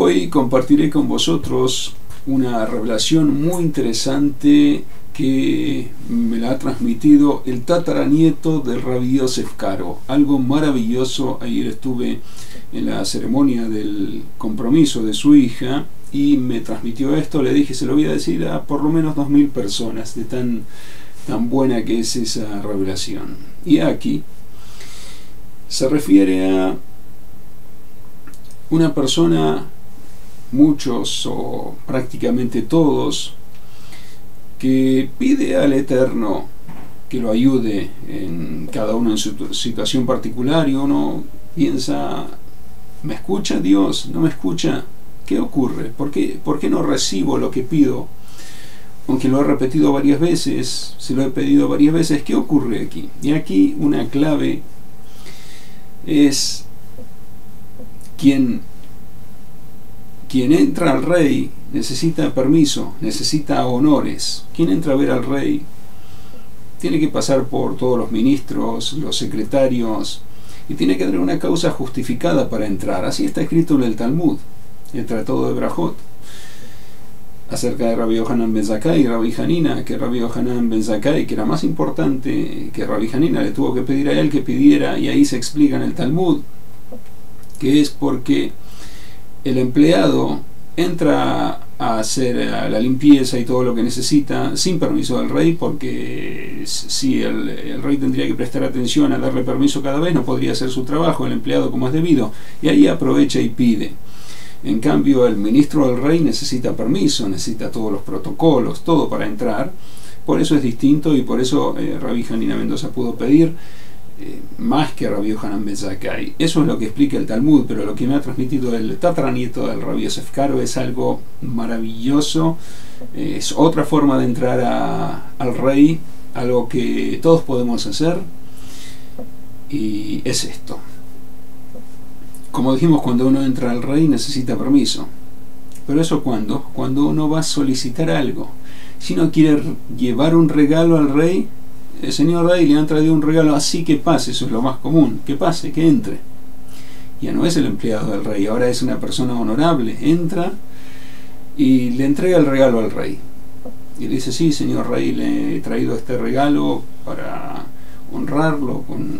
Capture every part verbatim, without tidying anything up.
Hoy compartiré con vosotros una revelación muy interesante que me la ha transmitido el tataranieto del Rabbi Yosef Karo. Algo maravilloso. Ayer estuve en la ceremonia del compromiso de su hija y me transmitió esto. Le dije, se lo voy a decir a por lo menos dos mil personas, de tan, tan buena que es esa revelación. Y aquí se refiere a una persona, muchos o prácticamente todos, que pide al Eterno que lo ayude en cada uno en su situación particular, y uno piensa, ¿me escucha Dios? ¿No me escucha? ¿Qué ocurre? ¿Por qué, por qué no recibo lo que pido? Aunque lo he repetido varias veces, se lo he pedido varias veces, ¿qué ocurre aquí? Y aquí una clave es quien Quien entra al rey necesita permiso, necesita honores. Quien entra a ver al rey tiene que pasar por todos los ministros, los secretarios, y tiene que tener una causa justificada para entrar. Así está escrito en el Talmud, el Tratado de Brajot, acerca de Rabbi Yohanan ben Zakkai y Rabbi Hanina, que Rabbi Yohanan ben Zakkai, que era más importante que Rabbi Hanina, le tuvo que pedir a él que pidiera, y ahí se explica en el Talmud que es porque el empleado entra a hacer la limpieza y todo lo que necesita sin permiso del rey, porque si el, el rey tendría que prestar atención a darle permiso cada vez, no podría hacer su trabajo el empleado como es debido, y ahí aprovecha y pide. En cambio, el ministro del rey necesita permiso, necesita todos los protocolos, todo para entrar. Por eso es distinto, y por eso eh, Rabbi Hanina Mendoza pudo pedir Eh, más que Rabbi Yohanan ben Zakkai. Eso es lo que explica el Talmud, pero lo que me ha transmitido el tataranieto del Rabbi Yosef Karo es algo maravilloso. Eh, es otra forma de entrar a, al rey, algo que todos podemos hacer, y es esto. Como dijimos, cuando uno entra al rey necesita permiso, pero eso cuando cuando uno va a solicitar algo. Si uno quiere llevar un regalo al rey, el señor rey le han traído un regalo, así que pase, eso es lo más común, que pase, que entre. Ya no es el empleado del rey, ahora es una persona honorable, entra y le entrega el regalo al rey. Y le dice, sí, señor rey, le he traído este regalo para honrarlo con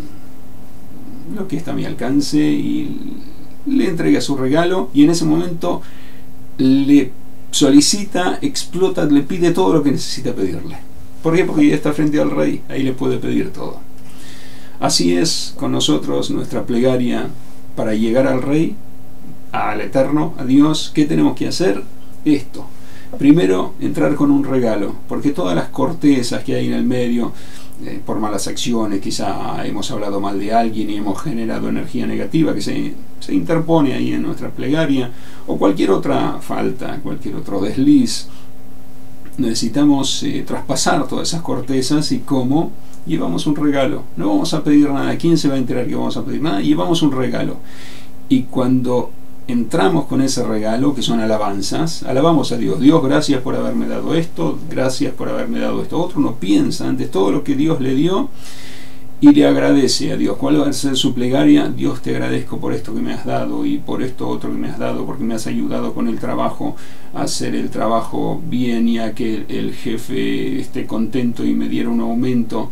lo que está a mi alcance, y le entrega su regalo, y en ese momento le solicita, explota, le pide todo lo que necesita pedirle. ¿Por qué? Porque ya está frente al rey, ahí le puede pedir todo. Así es con nosotros nuestra plegaria para llegar al rey, al Eterno, a Dios. ¿Qué tenemos que hacer? Esto. Primero, entrar con un regalo, porque todas las cortezas que hay en el medio, eh, por malas acciones, quizá hemos hablado mal de alguien y hemos generado energía negativa que se, se interpone ahí en nuestra plegaria, o cualquier otra falta, cualquier otro desliz. Necesitamos eh, traspasar todas esas cortezas. ¿Y cómo? Llevamos un regalo. No vamos a pedir nada. ¿Quién se va a enterar que vamos a pedir nada? Llevamos un regalo. Y cuando entramos con ese regalo, que son alabanzas, alabamos a Dios. Dios, gracias por haberme dado esto, gracias por haberme dado esto otro. Uno piensa antes todo lo que Dios le dio y le agradece a Dios. ¿Cuál va a ser su plegaria? Dios, te agradezco por esto que me has dado y por esto otro que me has dado, porque me has ayudado con el trabajo a hacer el trabajo bien, y a que el jefe esté contento y me diera un aumento,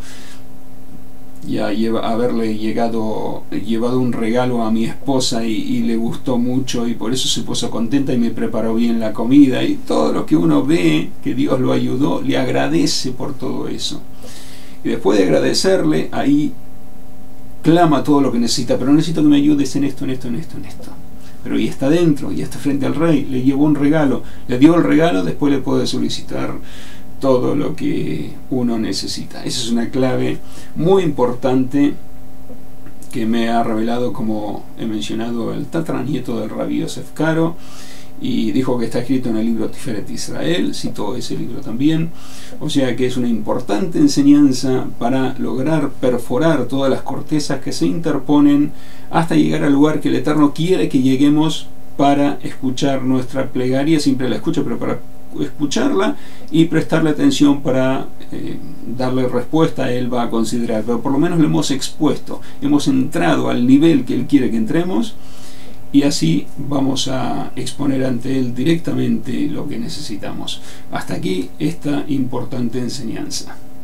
y a lleva, haberle llegado, llevado un regalo a mi esposa y, y le gustó mucho, y por eso se puso contenta y me preparó bien la comida, y todo lo que uno ve que Dios lo ayudó, le agradece por todo eso. Y después de agradecerle, ahí clama todo lo que necesita, pero necesito que me ayudes en esto, en esto, en esto, en esto. Pero ya está dentro, ya está frente al rey, le llevó un regalo, le dio el regalo, después le puede solicitar todo lo que uno necesita. Esa es una clave muy importante que me ha revelado, como he mencionado, el tataranieto del Rabbi Yosef Karo, y dijo que está escrito en el libro Tiferet Israel, citó ese libro también. O sea que es una importante enseñanza para lograr perforar todas las cortezas que se interponen hasta llegar al lugar que el Eterno quiere que lleguemos para escuchar nuestra plegaria. Siempre la escucho, pero para escucharla y prestarle atención para eh, darle respuesta, Él va a considerar. Pero por lo menos lo hemos expuesto, hemos entrado al nivel que Él quiere que entremos, y así vamos a exponer ante Él directamente lo que necesitamos. Hasta aquí esta importante enseñanza.